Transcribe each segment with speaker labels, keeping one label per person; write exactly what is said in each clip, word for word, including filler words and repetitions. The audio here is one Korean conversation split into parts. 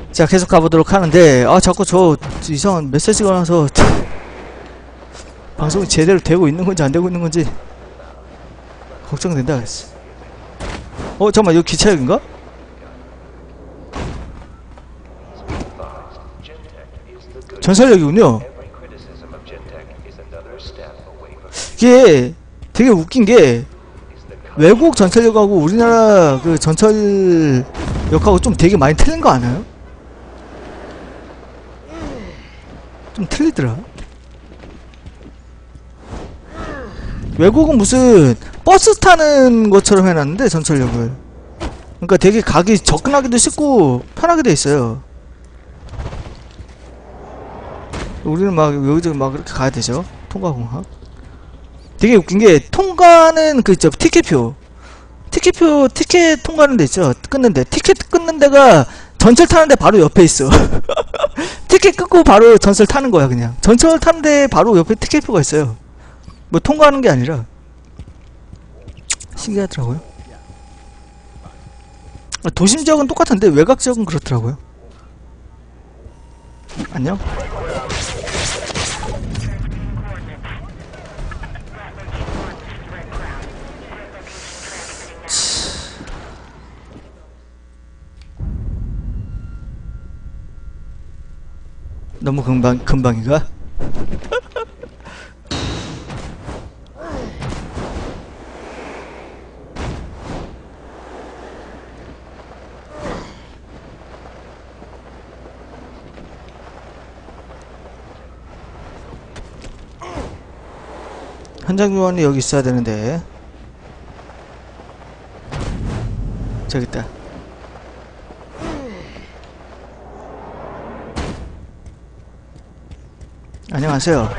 Speaker 1: 자, 계속 가보도록 하는데, 아, 자꾸 저 이상한 메시지가 나서 방송이 제대로 되고 있는 건지 안 되고 있는 건지 걱정된다. 어, 잠깐만, 여기 기차역인가? 전설역이군요. 이게 되게 웃긴 게 외국 전철역하고 우리나라 그 전철역하고 좀 되게 많이 틀린 거 아나요? 좀 틀리더라. 외국은 무슨 버스 타는 것처럼 해놨는데 전철역을, 그러니까 되게 가기 접근하기도 쉽고 편하게 돼 있어요. 우리는 막 여기저기 막 그렇게 가야 되죠. 통과공항. 되게 웃긴 게 통과는 그 있죠, 티켓표 티켓표 티켓 통과하는 데 있죠. 끊는데 티켓 끊는 데가 전철 타는데 바로 옆에 있어. 티켓 끊고 바로 전철 타는 거야. 그냥 전철 타는데 바로 옆에 티켓표가 있어요. 뭐 통과하는 게 아니라. 신기하더라고요. 도심 지역은 똑같은데 외곽 지역은 그렇더라고요. 안녕. 너무 금방, 금방이가? 현장 요원이 여기 있어야 되는데. 저기 있다. 안녕하세요.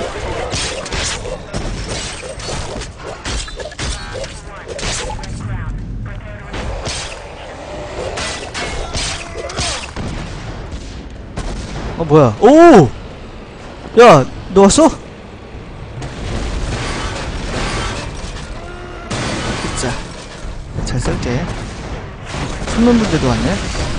Speaker 1: 어, 뭐야? 오! 야, 너 왔어? 자, 잘 쓸게. 손놈분들도 왔네.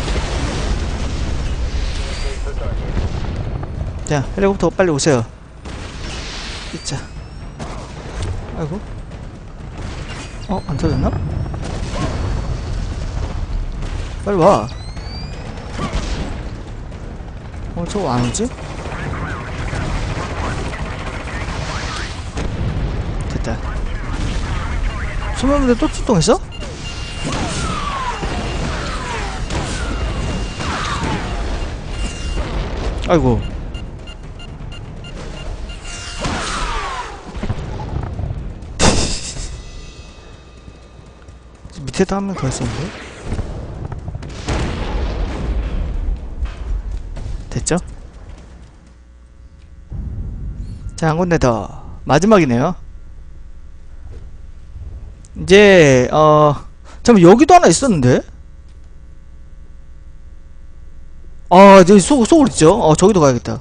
Speaker 1: 자, 헬리콥터 빨리 오세요. 자, 아이고. 어, 안 터졌나? 빨리 와. 어, 저거 안 오지? 됐다. 소면부대 또 출동했어? 아이고. 밑에도 한 명 더 있었는데? 됐죠? 자, 한 군데 더. 마지막이네요. 이제, 어, 잠깐 여기도 하나 있었는데? 아, 저기 소, 소울 있죠? 어, 저기도 가야겠다.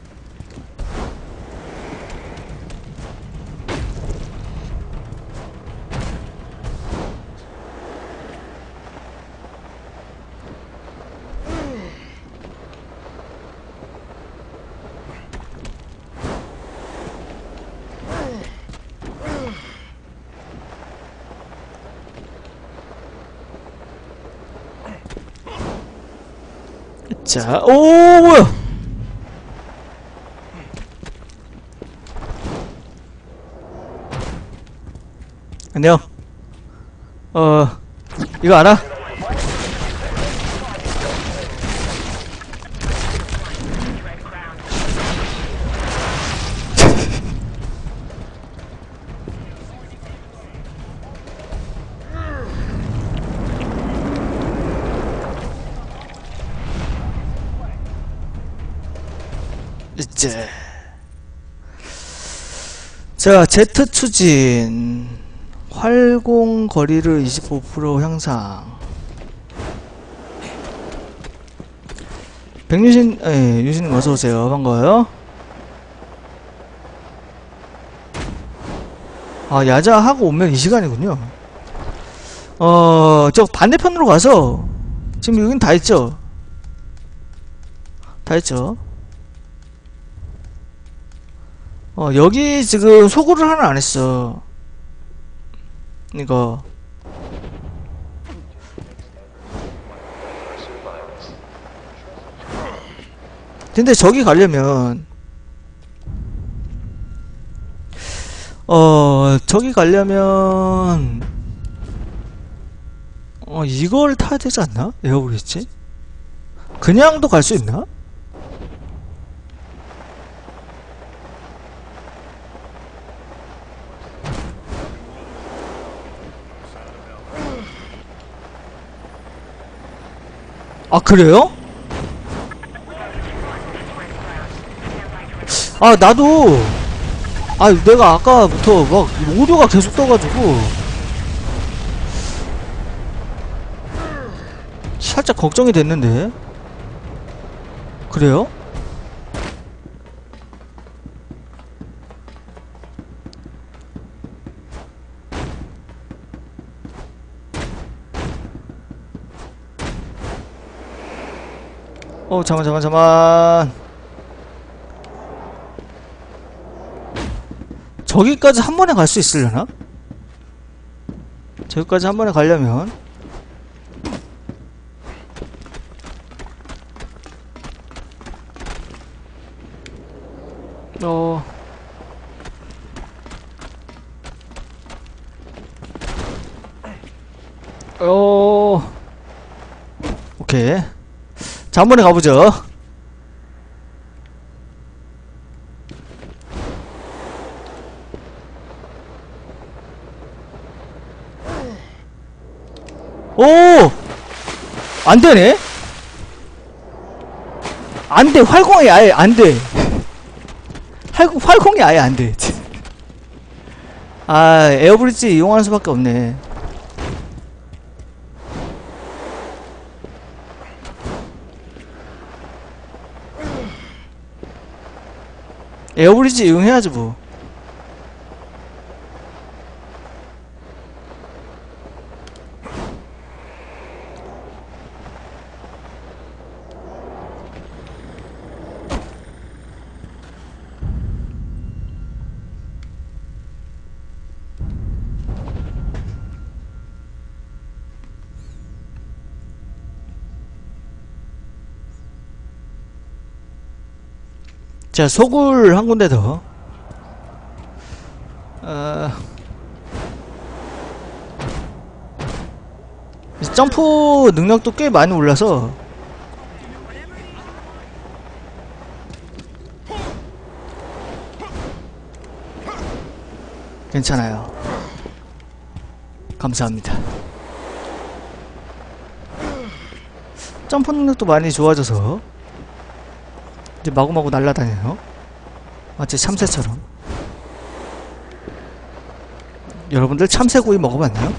Speaker 1: 자, 오, 뭐야! 안녕. 어, 이거 알아? 이제 자, Z 추진 활공 거리를 이십오 퍼센트 향상. 백유신, 예, 유신님 어서오세요. 반가워요. 아, 야자 하고 오면 이 시간이군요. 어, 저 반대편으로 가서 지금 여긴 다 있죠? 다 했죠. 어, 여기 지금 소구를 하나 안 했어. 이거. 근데 저기 가려면, 어, 저기 가려면, 어, 이걸 타야 되지 않나? 에어브리지? 그냥도 갈 수 있나? 아, 그래요? 아, 나도, 아, 내가 아까부터 막, 오류가 계속 떠가지고, 살짝 걱정이 됐는데. 그래요? 어, 잠깐, 잠깐, 잠깐. 저기까지 한 번에 갈 수 있으려나? 저기까지 한 번에 가려면 어... 어... 오케이. 자, 한 번에 가보죠. 오! 안되네? 안돼. 활공이 아예 안돼. 활공, 활공이 아예 안돼. 아, 에어브리지 이용하는 수밖에 없네. 에어브리지 이용해야지 뭐. 자, 소굴 한 군데 더. 어... 점프 능력도 꽤 많이 올라서 괜찮아요. 감사합니다. 점프 능력도 많이 좋아져서 이제 마구마구 날라다녀요. 마치 참새처럼. 여러분들 참새구이 먹어봤나요?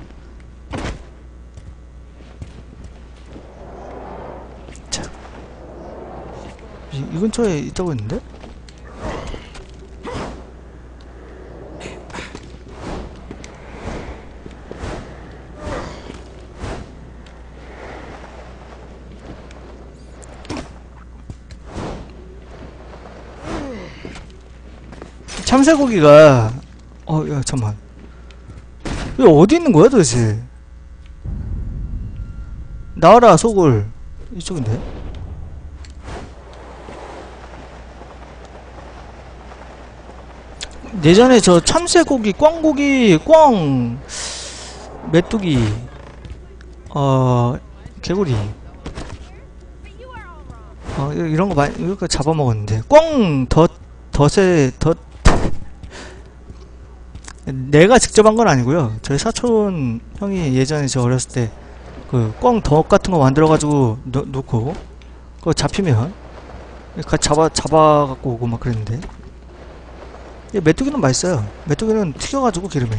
Speaker 1: 자, 이, 이 근처에 있다고 했는데? 참새고기가 어, 야, 잠만. 이거 어디 있는 거야 도대체? 나와라 소굴. 이쪽인데? 예전에 저 참새고기, 꽝고기, 꽝, 메뚜기, 어, 개구리, 어, 이런 거 많이, 이렇게 잡아먹었는데. 꽝, 덧, 덧에, 덧, 내가 직접 한 건 아니고요. 저희 사촌 형이 예전에 저 어렸을 때 그 꽝 덕 같은 거 만들어가지고 넣, 놓고 그거 잡히면 같이 잡아 잡아 갖고 오고 막 그랬는데. 메뚜기는 맛있어요. 메뚜기는 튀겨가지고 기름에.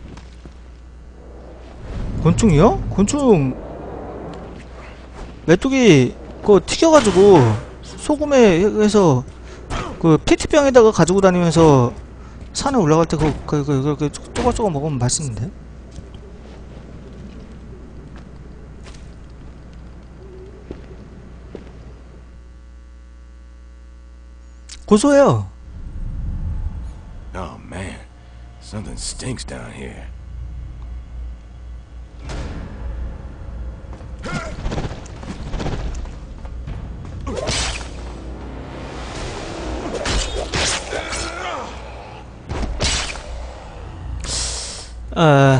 Speaker 1: 곤충이요? 곤충 메뚜기 그거 튀겨가지고 소금에 해서 그 페트병에다가 가지고 다니면서 산에 올라갈 때 그거 그, 그, 그, 그, 쪼각쪼각 먹으면 맛있는데? 고소해요.
Speaker 2: Oh man, something stinks down here.
Speaker 1: 어...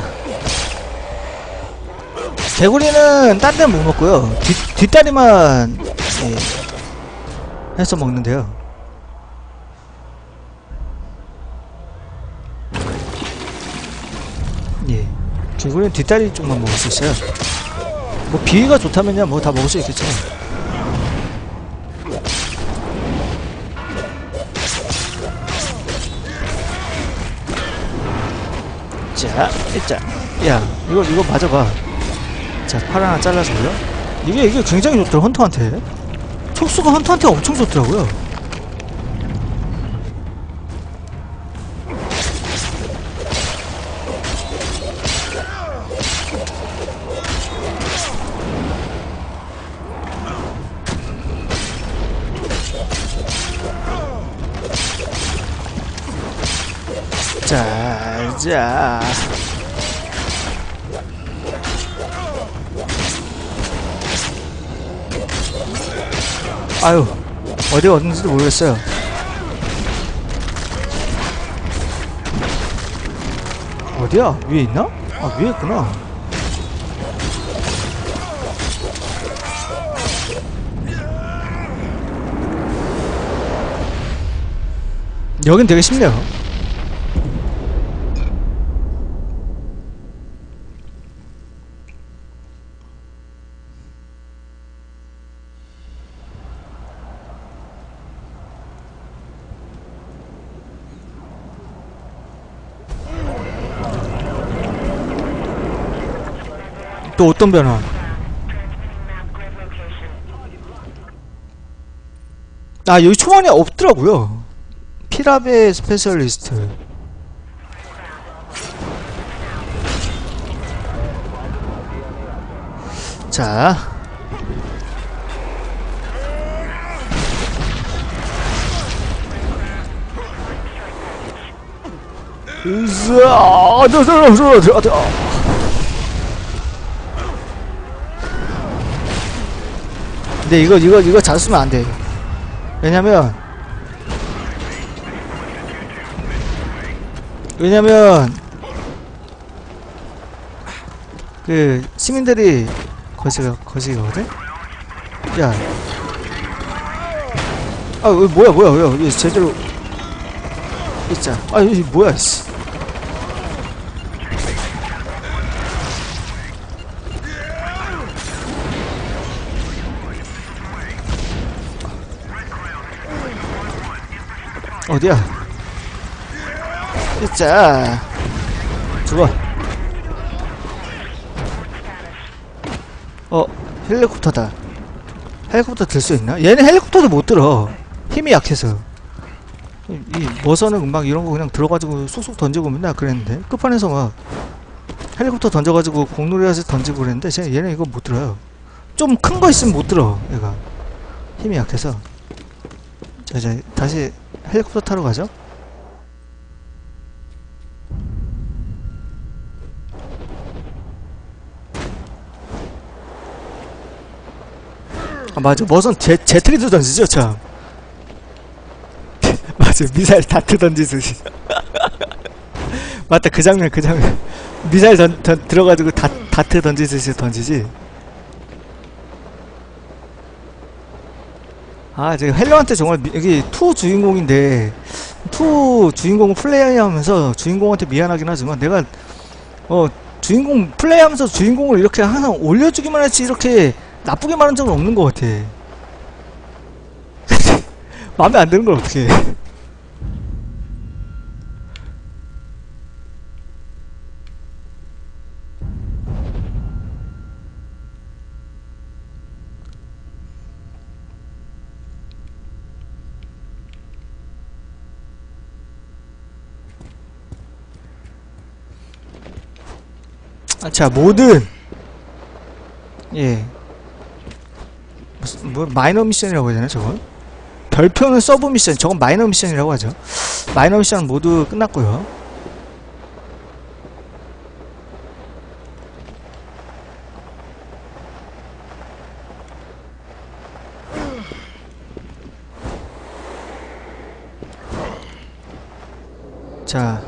Speaker 1: 개구리는 딴 데는 못 먹고요. 뒷, 뒷다리만 예, 해서 먹는데요. 예, 개구리는 뒷다리 쪽만 먹을 수 있어요. 뭐 비위가 좋다면야 뭐 다 먹을 수 있겠죠. 자, 일자. 야, 이거 이거 맞아봐. 자, 팔 하나 잘라주고요. 이게 이게 굉장히 좋더라 헌터한테. 촉수가 헌터한테 엄청 좋더라고요. 자, 자. 아유, 어디가 어딘지도 모르겠어요. 어디야? 위에 있나? 아, 위에 있구나. 여긴 되게 쉽네요. 또 어떤 변화? 아, 여기 초반에 없더라고요. 피라베 스페셜리스트. 자, 으쌰, 저저저저저. 근데 이거 이거 이거 잘 쓰면 안 돼. 왜냐면 왜냐면 그 시민들이 거시가 거시거든. 야, 아 이거 뭐야 뭐야 뭐야 이게 제대로 있자. 아 이거 뭐야 씨. 어디야? 있자. 죽어. 어, 헬리콥터다. 헬리콥터 들 수 있나? 얘는 헬리콥터도 못 들어. 힘이 약해서. 이, 이 머서는 막 이런 거 그냥 들어가지고 쑥쑥 던지고 맨날 그랬는데 끝판에서 막 헬리콥터 던져가지고 공놀이해서 던지고 그랬는데 쟤 얘는 이거 못 들어요. 좀 큰 거 있으면 못 들어. 얘가 힘이 약해서. 자, 이제 다시 헬리콥터 타러 가죠. 아 맞아, 머선 제, 제트리도 던지죠 참. 맞아, 미사일 다트 던지듯이. 맞다, 그 장면 그 장면. 미사일 던, 던, 들어가지고 다, 다트 던지듯이 던지지. 아, 제가 헬로한테 정말 미, 여기 투 주인공인데 투 주인공을 플레이하면서 주인공한테 미안하긴 하지만 내가 어 주인공 플레이하면서 주인공을 이렇게 항상 올려주기만 했지 이렇게 나쁘게 말한 적은 없는 것 같아. 마음에 안 드는 걸 어떻게 해. 아, 자, 모든 예 무슨 뭐 마이너 미션이라고 해야 되나 저건? 별표는 서브 미션, 저건 마이너 미션이라고 하죠. 마이너 미션 모두 끝났고요. 자,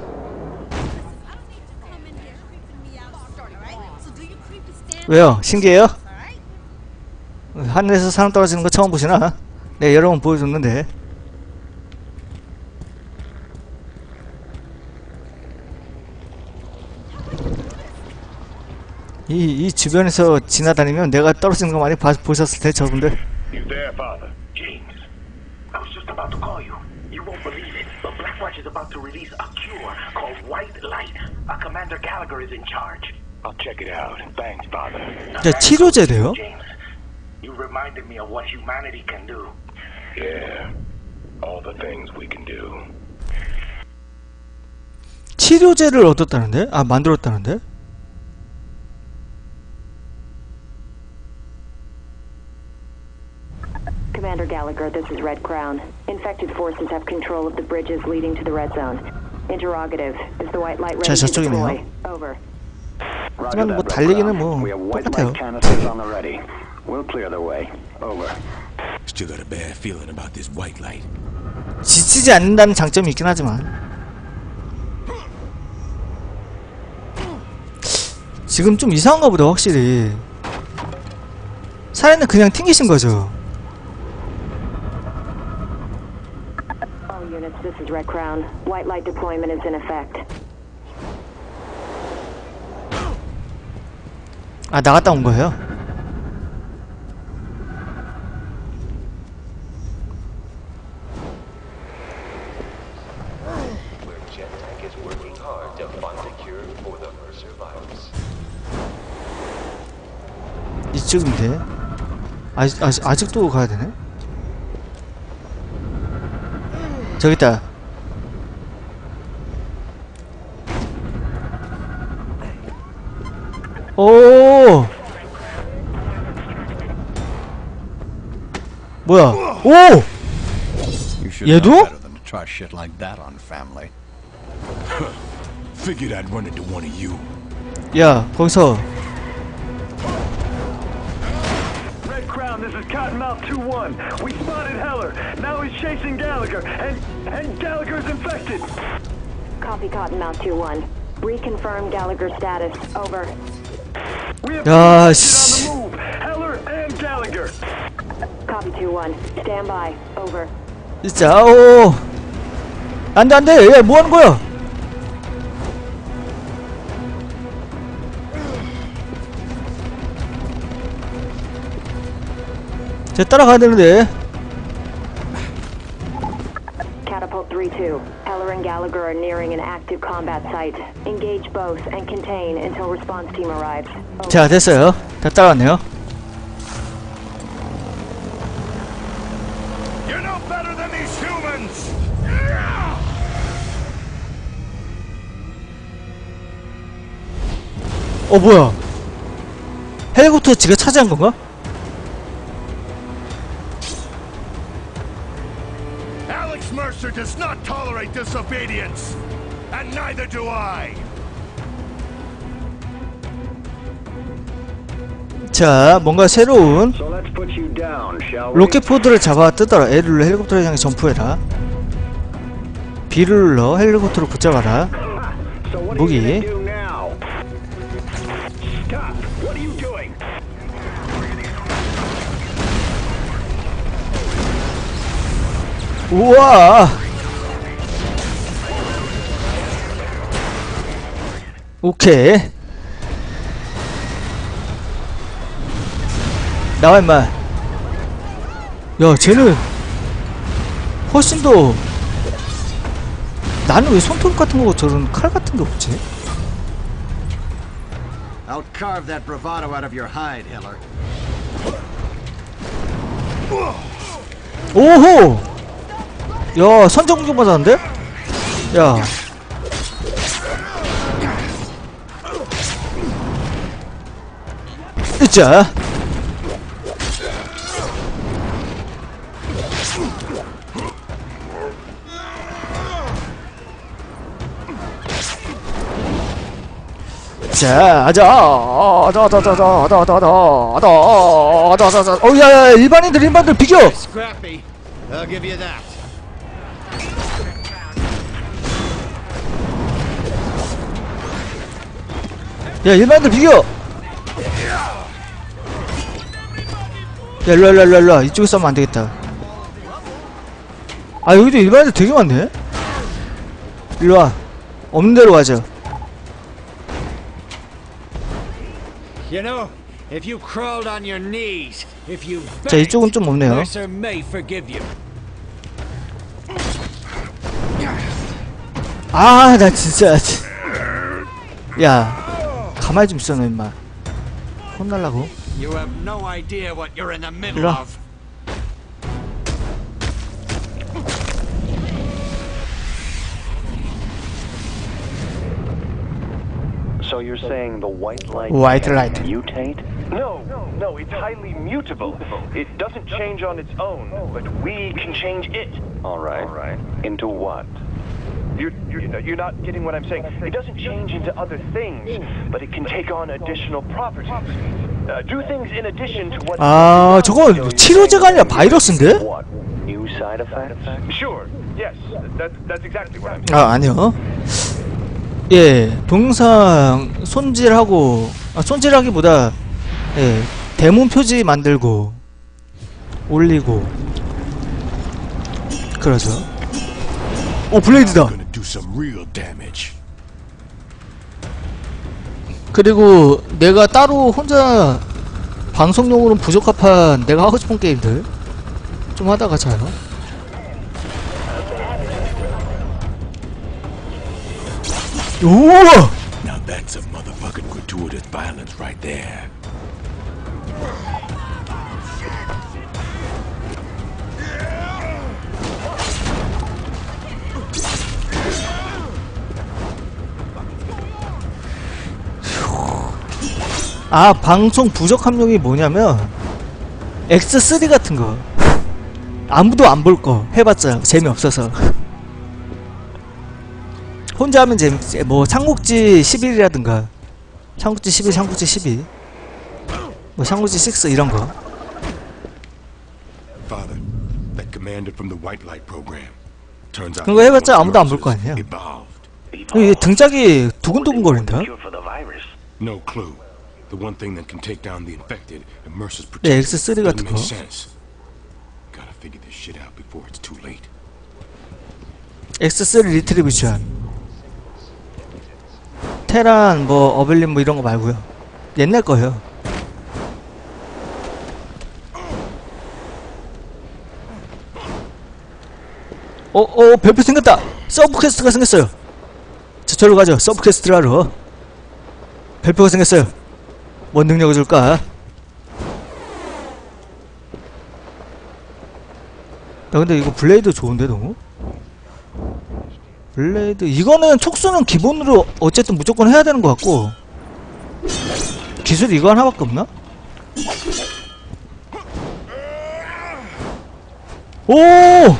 Speaker 1: 왜요? 신기해요? 하늘에서 사람 떨어지는 거 처음 보시나? 네, 여러 번 보여줬는데. 이, 이 주변에서 지나다니면 내가 떨어지는 거 많이 봐, 보셨을 테 저분들.
Speaker 3: You there, father? James, I was just about to call you. You won't believe it, but Blackwatch is about to release a cure called White Light. A Commander Gallagher is in charge. I'll check it out. Thanks, father.
Speaker 1: 자, 치료제래요?
Speaker 3: James, you reminded me of what humanity can do.
Speaker 2: Yeah. All the things we can do.
Speaker 1: 치료제를 얻었다는데? 아, 만들었다는데?
Speaker 4: Commander Gallagher, this is Red Crown. Infected forces have control of the bridges leading to the red zone. Interrogative. Is the white light ready
Speaker 1: 자,
Speaker 4: to
Speaker 1: 저쪽이네요.
Speaker 4: deploy? Over.
Speaker 1: 하지만 뭐 달리기는 뭐 똑같아요.
Speaker 5: We'll clear the way. Over.
Speaker 2: Still got a bad feeling about this white light.
Speaker 1: 지치지 않는다는 장점이 있긴 하지만 지금 좀 이상한가 보다. 확실히 살인은 그냥 튕기신 거죠.
Speaker 4: All units, this is Red Crown. White light deployment is in effect.
Speaker 1: 아, 나갔다 온 거예요? 이쪽인데? 아직, 아직, 아직도 가야 되네? 저기 있다. 오! 뭐야? 오!
Speaker 5: You should
Speaker 1: 얘도?
Speaker 5: know better than to try shit like that on family.
Speaker 2: Figured I'd run into one of you.
Speaker 1: 야, 거기서
Speaker 6: Red Crown, this is Cottonmouth two one. We spotted Heller. Now he's chasing Gallagher, and and Gallagher's infected.
Speaker 4: Copy Cottonmouth two one. Reconfirm Gallagher's status. Over.
Speaker 6: We have
Speaker 1: 야,
Speaker 6: on
Speaker 1: 씨.
Speaker 6: the move. Heller and Gallagher.
Speaker 4: Copy two one. Stand by. Over.
Speaker 1: 진짜, 오! 안 돼, 안 돼! 야, 뭐 하는 거야? 쟤 따라가야 되는데.
Speaker 4: Catapult three two. Heller and Gallagher are nearing an active combat site. Engage both and contain until response team arrives. Over.
Speaker 1: 자, 됐어요. 다 따라왔네요.
Speaker 3: You're no better than these humans!
Speaker 1: 어, 뭐야? 헬리콥터 지가 차지한 건가?
Speaker 3: Alex Mercer does not tolerate disobedience, and neither do I.
Speaker 1: 자, 뭔가 새로운
Speaker 5: So let's put you down, shall we?
Speaker 1: 로켓포드를 잡아 뜯어라. L을 눌러 헬리콥터를 향해 점프해라. B를 눌러 헬리콥터를 붙잡아라.
Speaker 5: So what are
Speaker 1: 무기.
Speaker 5: you gonna do now? Stop! What are you doing?
Speaker 1: 우와! 오케이. 나와 임마. 야, 쟤는 훨씬 더. 나는 왜 손톱 같은 거 저런 칼 같은 게 없지?
Speaker 7: I'll carve that bravado out of your hide, Heller.
Speaker 1: 오호! 야, 선제 공격 받았는데? 야. 으쌰. 자, 아자, 아자, 아자, 아자, 아자, 아자, 아자, 아자, 아자, 아자, 어, 야, 야, 일반인들, 일반인들 비켜!
Speaker 7: Scrappy. I'll give you that.
Speaker 1: 야, 일반인들 비켜! 야, 일로와, 일로와, 일로와, 일로와. 이쪽에 싸우면 안되겠다. 아, 여기도 일반인들 되게 많네? 일로와. 없는 데로 가자.
Speaker 7: You know, if you crawled on your knees, if you
Speaker 1: 자, 이쪽은 좀 없네요.
Speaker 7: Mercer may forgive you.
Speaker 1: 아, 나 진짜. 야, 가만히 좀 있어, 너 임마. 혼날라고.
Speaker 7: You have no idea what you're in the middle
Speaker 1: 일로와.
Speaker 7: of.
Speaker 3: So you're saying the white light
Speaker 1: White
Speaker 3: can
Speaker 1: light.
Speaker 3: mutate?
Speaker 6: No, no, it's highly mutable. It doesn't change on its own, but we can change it.
Speaker 3: All right. All right. Into what?
Speaker 6: You're, you're, you're not getting what I'm saying. It doesn't change into other things, but it can take on additional properties. Uh, do things in addition to what...
Speaker 1: 아, 저거 치료제가 아니라 바이러스인데?
Speaker 3: What? New side effects?
Speaker 6: Sure, yes, that, that's exactly what I'm saying.
Speaker 1: 아, 아니요. 예, 동상 손질하고, 아, 손질하기보다, 예, 대문 표지 만들고, 올리고, 그러죠. 오, 블레이드다!
Speaker 2: Gonna do some real damage.
Speaker 1: 그리고 내가 따로 혼자 방송용으로는 부적합한 내가 하고 싶은 게임들 좀 하다가 자요. 우와!
Speaker 2: Now that's a motherfucking gratuitous violence right there.
Speaker 1: 아, 방송 부적 함량이 뭐냐면 엑스 쓰리 같은 거 아무도 안 볼 거 해봤자 재미없어서 혼자 하면 재밌지. 뭐 삼국지 십일이라든가 삼국지 십일, 삼국지 십이, 뭐 삼국지 육 이런 거.
Speaker 2: Father, that commander from the White Light program. Turns out
Speaker 1: 그거 해봤자 아무도 안 볼 거 아니에요.
Speaker 2: evolved.
Speaker 1: 이 등짝이 두근두근거린다.
Speaker 3: Cure for the virus.
Speaker 2: No clue. The one thing that can take down the infected and Mercer's
Speaker 1: 네,
Speaker 2: protection
Speaker 1: 엑스 쓰리 같은
Speaker 2: doesn't
Speaker 1: 거.
Speaker 2: make sense. Gotta figure this shit out before it's too late.
Speaker 1: 엑스 쓰리 리트리뷰션, 테란 뭐 어벨린 뭐 이런 거 말고요. 옛날 거예요. 어, 어, 별표 생겼다! 서브퀘스트가 생겼어요! 자, 저로 가죠. 서브퀘스트를 하러. 별표가 생겼어요. 뭔 능력을 줄까? 야, 근데 이거 블레이드 좋은데, 너무? 블레이드, 이거는 촉수는 기본으로 어쨌든 무조건 해야 되는 것 같고, 기술이 이거 하나밖에 없나? 오!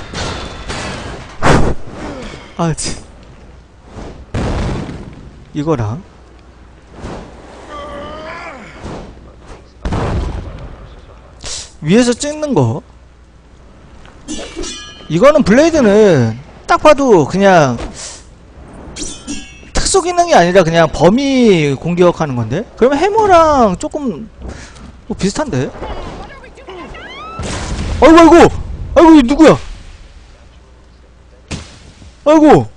Speaker 1: 아, 참. 이거랑 위에서 찍는 거, 이거는 블레이드는 딱 봐도 그냥 특수 기능이 아니라 그냥 범위 공격하는 건데? 그러면 해머랑 조금 뭐 비슷한데? 아이고 아이고! 아이고 이 누구야? 아이고!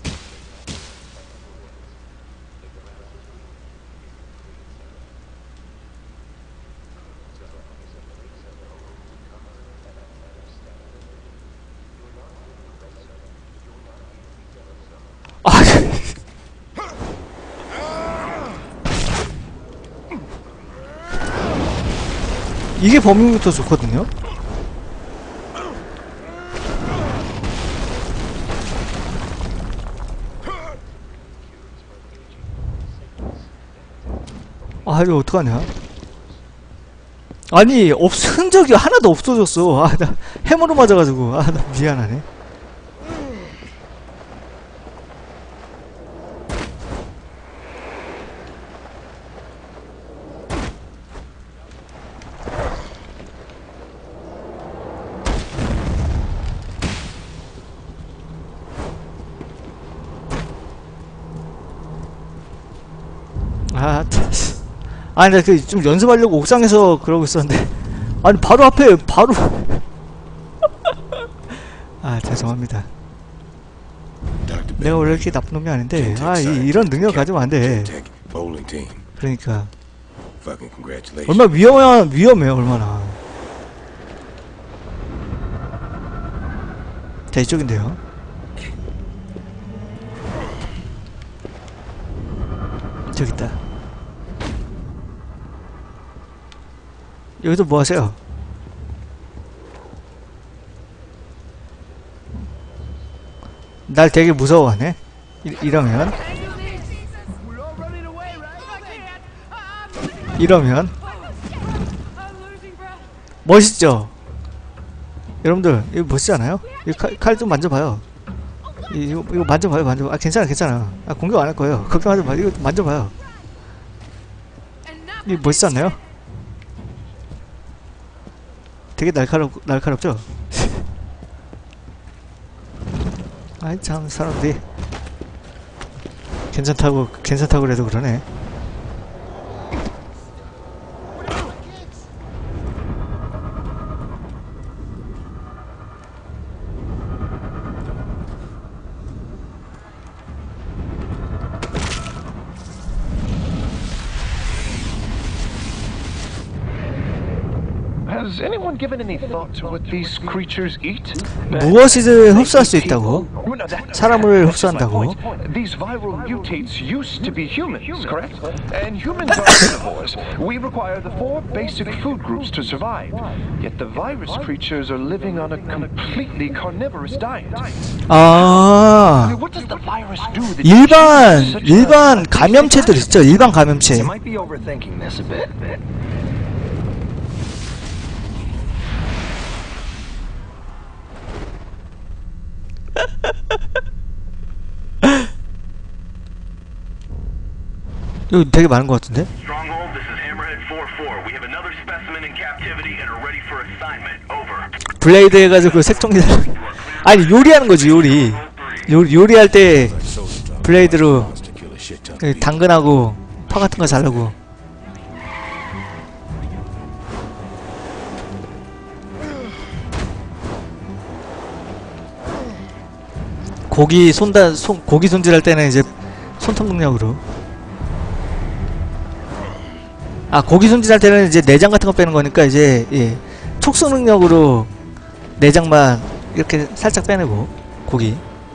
Speaker 1: 아, 이게 범위부터 좋거든요? 아, 이거 어떡하냐? 아니, 없, 흔적이 하나도 없어졌어. 아, 나 해머로 맞아가지고. 아, 나 미안하네. 아니 나 그 좀 연습하려고 옥상에서 그러고 있었는데 아니 바로 앞에 바로 아 죄송합니다. 내가 원래 이렇게 나쁜 놈이 아닌데 아 이, 이런 능력 가지면 안돼. 그러니까 얼마나 위험해 위험해요 얼마나. 자 이쪽인데요. 저기 있다. 여기서 뭐 하세요? 날 되게 무서워하네. 이, 이러면 이러면 멋있죠? 여러분들 이거 멋있지 않아요? 이거 칼 좀 만져봐요. 이거, 이거 만져봐요 만져봐. 아 괜찮아 괜찮아. 아 공격 안 할 거예요. 걱정하지 마. 이거 만져봐요. 이거 멋있지 않나요? 되게 날카롭, 날카롭죠? 아이 참 사람들이 괜찮다고 괜찮다고 그래도 그러네.
Speaker 6: Has anyone given any thought to what these creatures eat?
Speaker 1: 무엇이든 흡수할 수 있다고. 사람을 흡수한다고.
Speaker 6: These viral mutates used to be humans, correct? And humans are carnivores. We require the four basic food groups to survive. Yet the virus creatures are living on a completely carnivorous diet.
Speaker 1: 아
Speaker 6: What does the virus do that
Speaker 1: 일반
Speaker 6: such a-
Speaker 1: 일반 감염체들 있죠. 일반 감염체.
Speaker 3: You might be overthinking this a bit.
Speaker 1: 여기 되게 많은 것 같은데?
Speaker 3: Stronghold, this is Hammerhead four four. We have another specimen in captivity and are ready for assignment. Over.
Speaker 1: 블레이드 해가지고 그 색종이 아니 요리하는 거지 요리. 요 요리할 때 블레이드로 그 당근하고 파 같은 거 자르고. 고기 손다 손 고기 손질할 때는 이제 손톱 능력으로. 아 고기 손질할 때는 이제 내장 같은 거 빼는 거니까 이제 예, 촉수 능력으로 내장만 이렇게 살짝 빼내고 고기.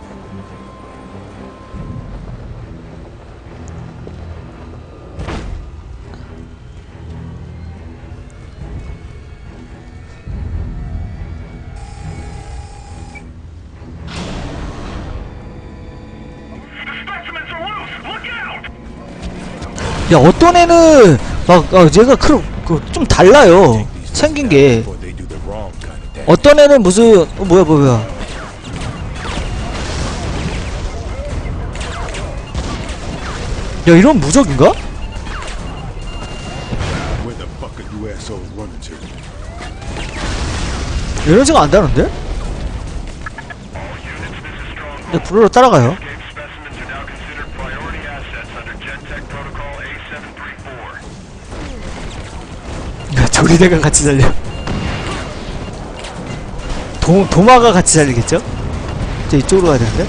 Speaker 1: 야 어떤 애는 막 어, 얘가 그, 그, 좀 달라요 생긴 게. 어떤 애는 무슨 어, 뭐야 뭐야 야 이런 무적인가? 에너지가 안 다른데? 근데 불으로 따라가요. 조리대가 같이 살려. 도, 도마가 같이 살리겠죠? 이제 이쪽으로 가야 되는데?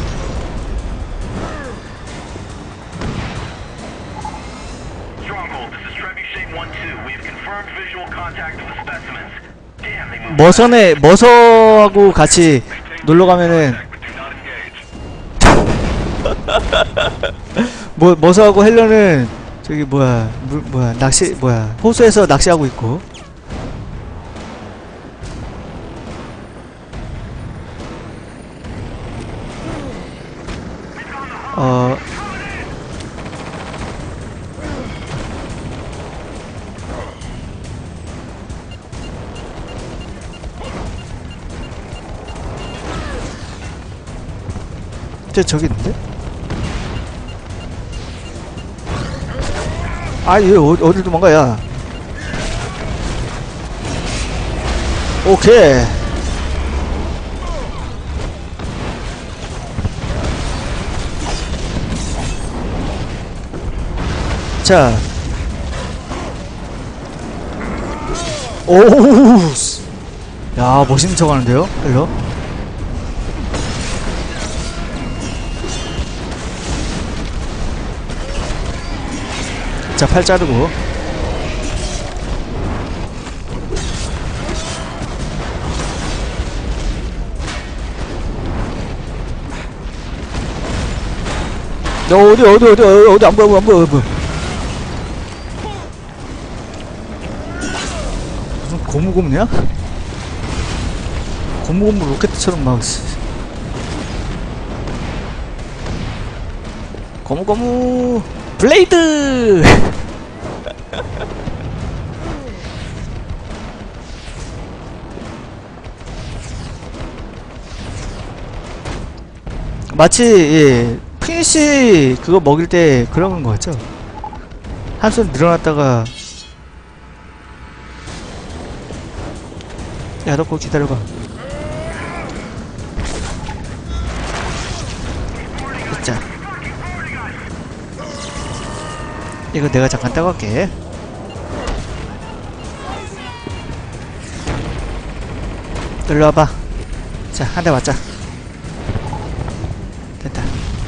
Speaker 1: 머선에, 머서하고 같이 놀러가면은 뭐, 머서하고 헬러는 저기 뭐야 물 뭐야 낚시 뭐야 호수에서 낚시하고 있고. 어 저 저기 있는데? 아, 얘 어디, 어딜 도망가, 야. 오케이. 자. 오우. 야, 멋있는 척 하는데요? 헬러? 자, 팔 자르고. 야, 어디, 어디, 어디, 어디, 어디, 안 보여, 안 보여, 안 보여. 무슨 고무고무냐? 고무고무 로켓처럼 막. 고무고무 블레이드! 마치, 예, 피니시 그거 먹일 때 그런 거 같죠? 한손 늘어났다가. 야, 너 그거 기다려봐. 자, 이거 내가 잠깐 따고 갈게. 일로 와봐. 자, 한 대 맞자. 됐다.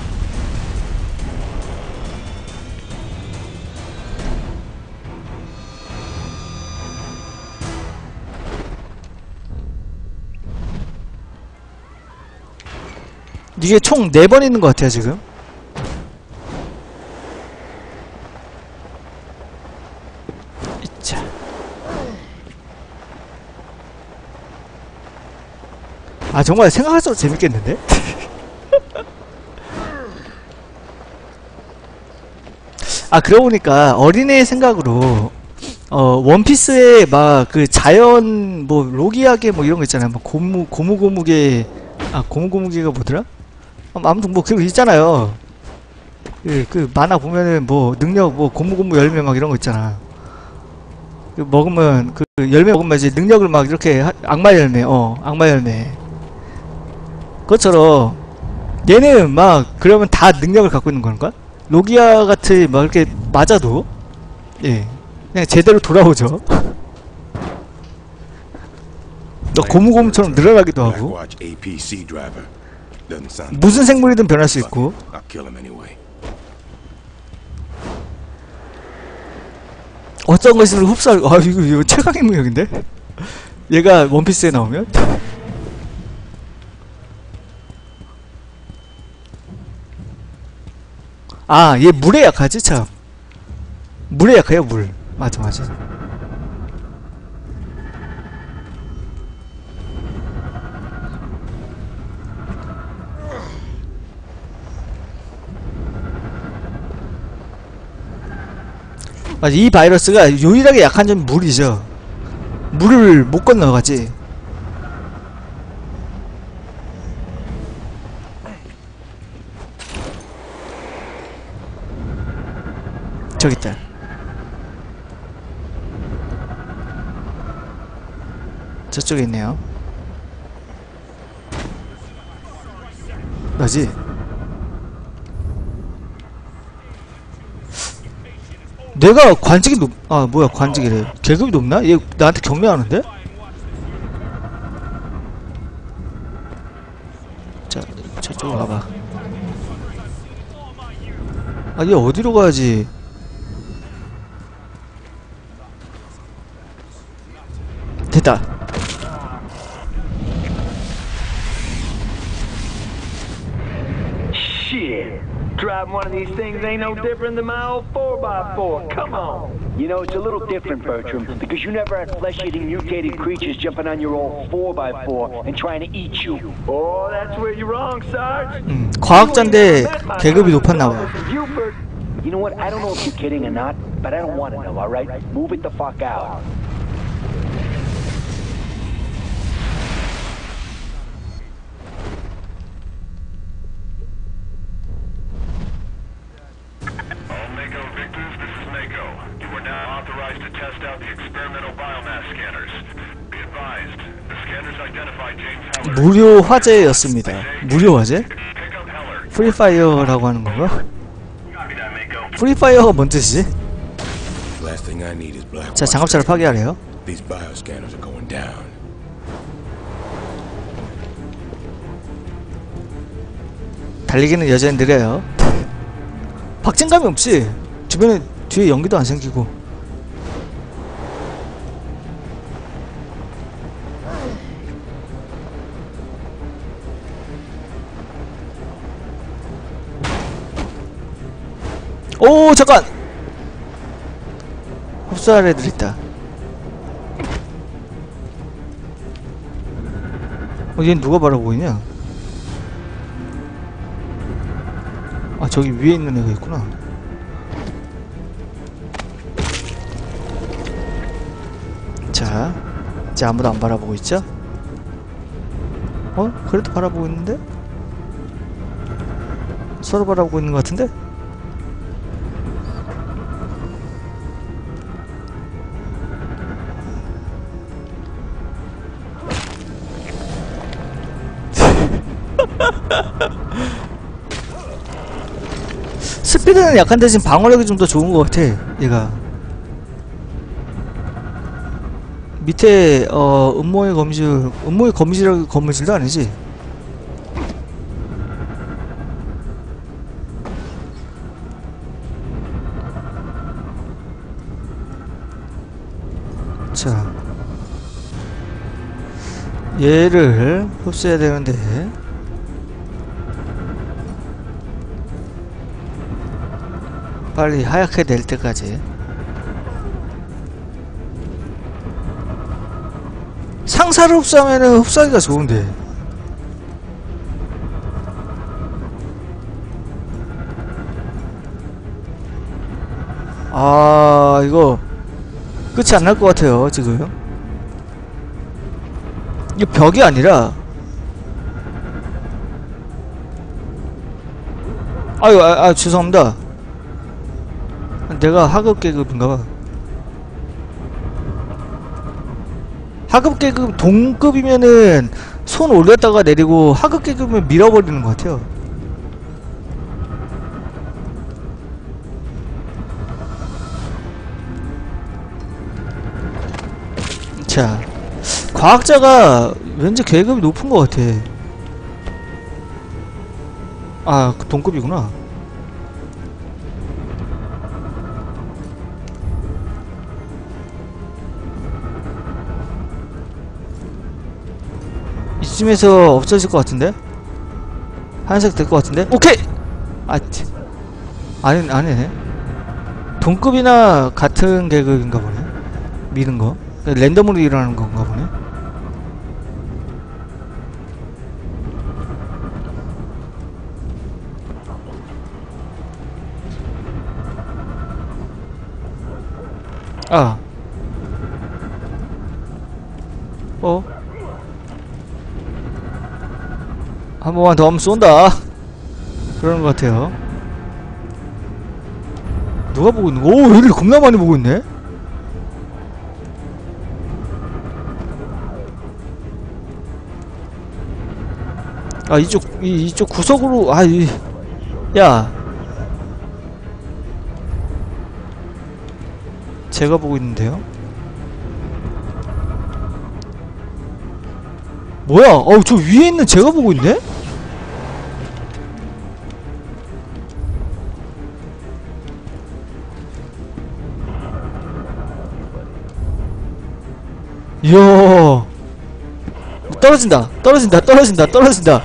Speaker 1: 이게 총 네 번 있는 것 같아요, 지금. 자. 아, 정말 생각할수록 재밌겠는데? 아, 그러고 보니까 어린애의 생각으로 어, 원피스에 막 그 자연 뭐 로기하게 뭐 이런 거 있잖아요. 뭐 고무 고무고무게, 아, 고무고무게가 뭐더라? 아, 아무튼 뭐 그런 거 있잖아요. 그, 그 만화 보면은 뭐 능력 뭐 고무고무 열매 막 이런 거 있잖아. 그 먹으면 그 열매 먹으면 이제 능력을 막 이렇게 하, 악마 열매, 어 악마 열매. 그것처럼 얘는 막 그러면 다 능력을 갖고 있는 건가? 로기아 같이 막 이렇게 맞아도, 예, 그냥 제대로 돌아오죠. 너 고무고무처럼 늘어나기도 하고, 무슨 생물이든 변할 수 있고. 어떤 것을 흡수할, 아, 이거, 이거 최강의 능력인데? 얘가 원피스에 나오면? 아, 얘 물에 약하지, 참. 물에 약해요, 물. 맞아, 맞아. 맞아, 이 바이러스가 유일하게 약한 점이 물이죠. 물을 못 건너가지. 저기 있다. 저쪽에 있네요. 뭐지? 내가 관직이 높, 아, 뭐야, 관직이래. 계급이 높나? 얘 나한테 경매하는데? 자, 저쪽으로 가봐. 아, 얘 어디로 가야지? 됐다.
Speaker 3: Shit. Driving one of these things ain't no different than my old four by four. Come on. You know, it's a little different, Bertram, because you never had flesh-eating mutated creatures jumping on your old four by four and trying to eat you. Oh, that's where you're wrong, Sarge.
Speaker 1: 음, 과학자인데 계급이 높았나봐.
Speaker 3: You know what? I don't know if you're kidding or not, but I don't want to know, alright? Move it the fuck out.
Speaker 1: 무료 화제였습니다. 무료 화제? 프리파이어라고 하는 건가? 프리파이어가 뭔 뜻이지? 자, 장갑차를 파괴하래요.
Speaker 2: These bioscanners are going down.
Speaker 1: 달리기는 여전히 느려요. 박진감이 없지. 주변에 뒤에 연기도 안 생기고. 오 잠깐. 흡수할 애들 있다. 어, 얘는 누가 바라보고 있냐? 아 저기 위에 있는 애가 있구나. 자 이제 아무도 안 바라보고 있죠? 어? 그래도 바라보고 있는데? 서로 바라보고 있는 것 같은데? 스피드는 약한 대신 방어력이 좀 더 좋은 것 같아 얘가. 밑에 어 음모의 거미줄, 음모의 거미줄이라고 거미줄도 아니지. 자 얘를 흡수해야 되는데 빨리 하얗게 될 때까지. 상사를 흡수하면은 흡수하기가 좋은데. 아 이거 끝이 안 날 것 같아요 지금. 이게 벽이 아니라 아유 아, 아 죄송합니다. 내가 하급 계급인가봐. 하급 계급 동급이면은 손 올렸다가 내리고 하급 계급이면 밀어버리는 것 같아요. 자 과학자가 왠지 계급이 높은 것 같아. 아 그 동급이구나. 이쯤에서 없어질 것 같은데? 하얀색 될 것 같은데? 오케이! 아, 아니, 아니네. 동급이나 같은 계급인가 보네. 미는 거. 랜덤으로 일어나는 건가 보네. 아. 어? 한 번만 더 하면 쏜다. 그러는 것 같아요. 누가 보고 있는 거? 오, 얘를 겁나 많이 보고 있네? 아, 이쪽, 이, 이쪽 구석으로, 아, 이, 야. 제가 보고 있는데요? 뭐야? 어우, 저 위에 있는 제가 보고 있네? 이야. 떨어진다. 떨어진다. 떨어진다. 떨어진다.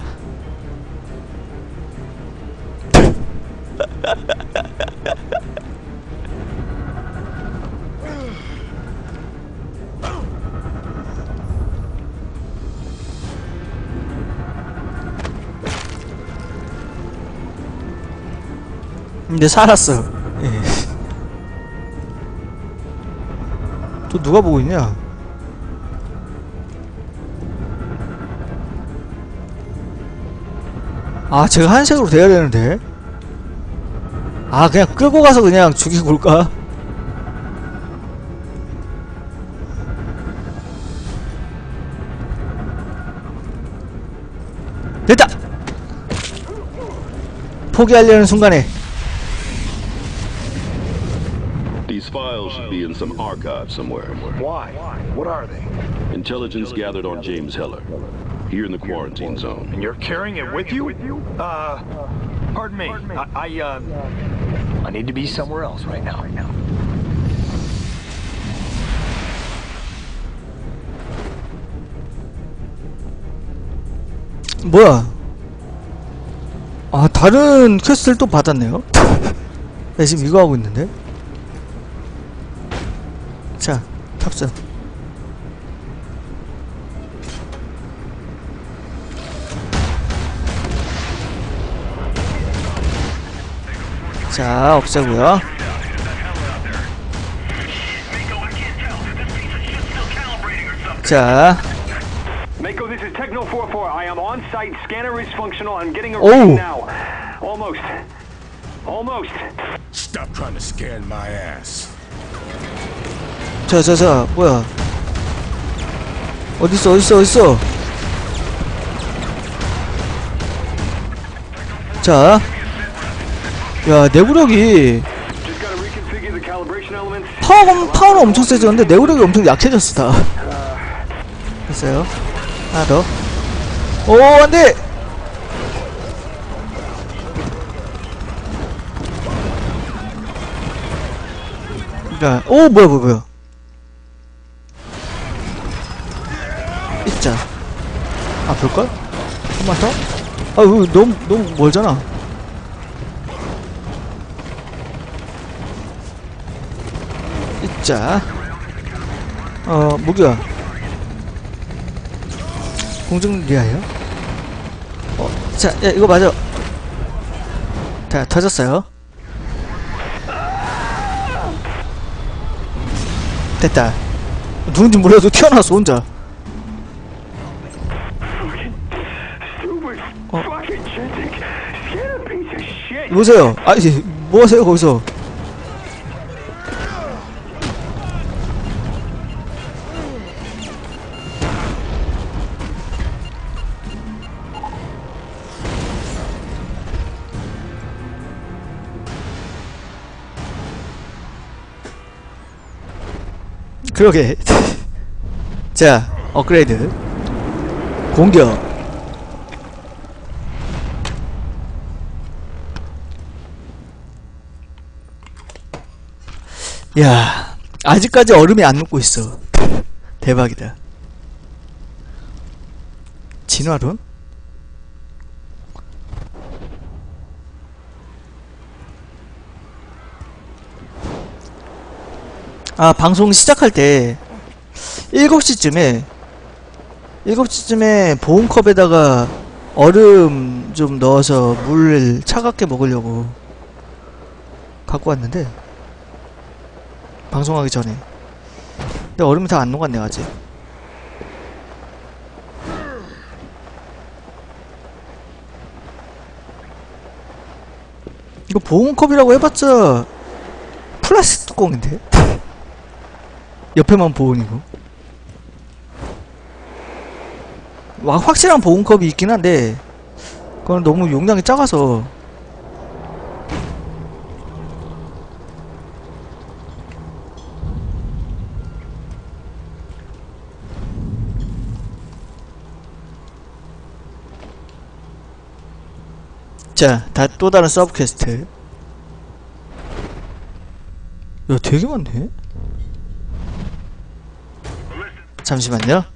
Speaker 1: 근데 살았어. 예. 또 누가 보고 있냐? 아, 제가 하얀색으로 돼야 되는데. 아, 그냥 끌고 가서 그냥 죽이고 올까? 됐다! 포기하려는 순간에
Speaker 8: files should be in some archive somewhere.
Speaker 5: Why? What are they?
Speaker 8: Intelligence gathered on James Heller, here in the quarantine zone.
Speaker 5: And you're carrying it with you? Uh, pardon me. I, I, uh, I need to be somewhere else right now. Right now.
Speaker 1: 뭐야? 아, 다른 퀘스트를 또 받았네요. 나 지금 이거 하고 있는데. 자, 탑승. 자, 없애고요. 자.
Speaker 9: Mako, this is Techno four four. I am on site. Scanner is functional. I'm getting a
Speaker 1: Oh.
Speaker 9: reading now. Almost. Almost.
Speaker 2: Stop trying to scan my ass.
Speaker 1: 자, 자, 자, 뭐야? 어딨어, 어딨어, 어딨어? 자, 야, 내구력이
Speaker 9: Just gotta reconfigure the calibration elements.
Speaker 1: 파워, 파워는 엄청 세졌는데 내구력이 엄청 약해졌어. 다. 됐어요. 하나 더. 오, 안 돼! 자, 오, 뭐야, 뭐야, 뭐야. 있자. 아, 볼걸? 한번 더? 아, 이거 너무, 너무 멀잖아. 있자. 어, 무기야. 공중리아요? 어, 자, 야, 이거 맞아. 자, 터졌어요. 됐다. 누군지 몰라도 튀어나왔어, 혼자. 어. 여보세요. 아, 이제, 뭐 하세요, 거기서? 그러게. 자, 업그레이드. 공격. 야, 아직까지 얼음이 안 녹고 있어. 대박이다. 진화론? 아, 방송 시작할 때 일곱 시쯤에 일곱 시쯤에 보온컵에다가 얼음 좀 넣어서 물 차갑게 먹으려고 갖고 왔는데, 방송하기 전에. 근데 얼음이 다 안 녹았네 아직. 이거 보온컵이라고 해봤자 플라스틱 뚜껑인데? 옆에만 보온이고. 와, 확실한 보온컵이 있긴 한데 그건 너무 용량이 작아서. 자, 다 또 다른 서브 퀘스트. 야, 되게 많네. 잠시만요.